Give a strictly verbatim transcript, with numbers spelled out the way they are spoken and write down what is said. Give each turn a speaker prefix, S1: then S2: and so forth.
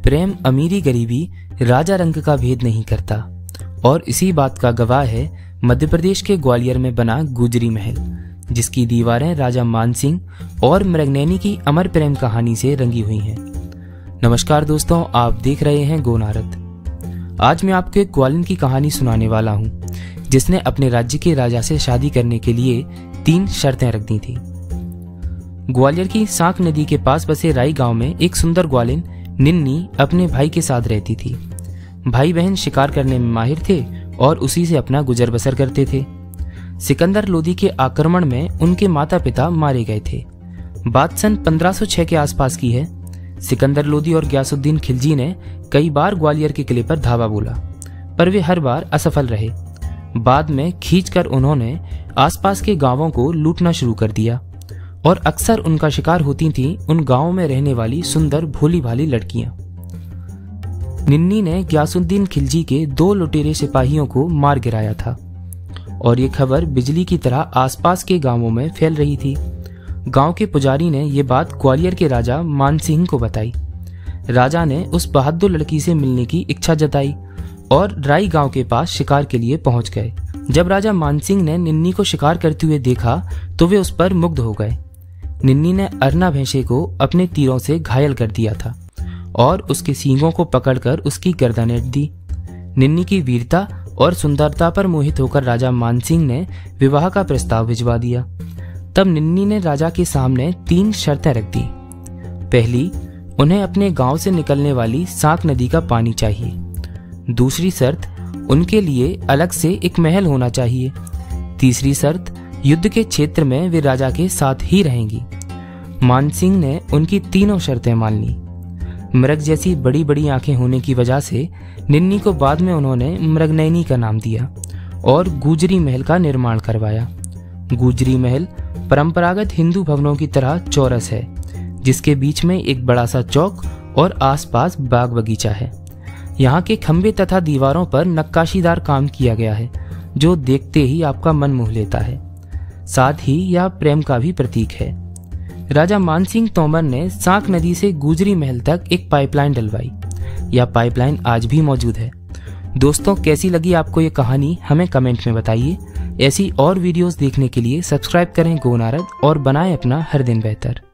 S1: प्रेम अमीरी गरीबी राजा रंग का भेद नहीं करता, और इसी बात का गवाह है मध्य प्रदेश के ग्वालियर में बना गुजरी महल, जिसकी दीवारें राजा मानसिंह और मृगनयनी की अमर प्रेम कहानी से रंगी हुई हैं। नमस्कार दोस्तों, आप देख रहे हैं गो नारद। आज मैं आपको एक ग्वालिन की कहानी सुनाने वाला हूं, जिसने अपने राज्य के राजा से शादी करने के लिए तीन शर्तें रख दी थी। ग्वालियर की सांक नदी के पास बसे राई गांव में एक सुंदर ग्वालिन निन्नी अपने भाई के साथ रहती थी। भाई बहन शिकार करने में माहिर थे और उसी से अपना गुजर बसर करते थे। सिकंदर लोदी के आक्रमण में उनके माता पिता मारे गए थे। बात सन पंद्रह सौ छह के आसपास की है। सिकंदर लोदी और गयासुद्दीन खिलजी ने कई बार ग्वालियर के किले पर धावा बोला, पर वे हर बार असफल रहे। बाद में खींचकर उन्होंने आसपास के गांवों को लूटना शुरू कर दिया, और अक्सर उनका शिकार होती थीं उन गांवों में रहने वाली सुंदर भोली भाली लड़कियां। निन्नी ने गयासुद्दीन खिलजी के दो लुटेरे सिपाहियों को मार गिराया था, और ये खबर बिजली की तरह आसपास के गांवों में फैल रही थी। गांव के पुजारी ने ये बात ग्वालियर के राजा मानसिंह को बताई। राजा ने उस बहादुर लड़की से मिलने की इच्छा जताई और राई गांव के पास शिकार के लिए पहुंच गए। जब राजा मानसिंह ने निन्नी को शिकार करते हुए देखा तो वे उस पर मुग्ध हो गए। निन्नी ने अरना भैंसे को अपने तीरों से घायल कर दिया था और उसके सींगों को पकड़कर उसकी गर्दन ऐंठ दी। निन्नी की वीरता और सुंदरता पर मोहित होकर राजा मानसिंह ने विवाह का प्रस्ताव भिजवा दिया। तब निन्नी ने राजा के सामने तीन शर्तें रख दी। पहली, उन्हें अपने गांव से निकलने वाली सांक नदी का पानी चाहिए। दूसरी शर्त, उनके लिए अलग से एक महल होना चाहिए। तीसरी शर्त, युद्ध के क्षेत्र में वे राजा के साथ ही रहेंगी। मानसिंह ने उनकी तीनों शर्तें मान ली। मृग जैसी बड़ी बड़ी आंखें होने की वजह से निन्नी को बाद में उन्होंने मृगनयनी का नाम दिया और गुजरी महल का निर्माण करवाया। गुजरी महल परंपरागत हिंदू भवनों की तरह चौरस है, जिसके बीच में एक बड़ा सा चौक और आसपास बाग बगीचा है। यहाँ के खंभे तथा दीवारों पर नक्काशीदार काम किया गया है, जो देखते ही आपका मन मोह लेता है। साथ ही यह प्रेम का भी प्रतीक है। राजा मानसिंह तोमर ने सांक नदी से गुजरी महल तक एक पाइपलाइन डलवाई। यह पाइपलाइन आज भी मौजूद है। दोस्तों, कैसी लगी आपको ये कहानी, हमें कमेंट में बताइए। ऐसी और वीडियोस देखने के लिए सब्सक्राइब करें गो नारद और बनाएं अपना हर दिन बेहतर।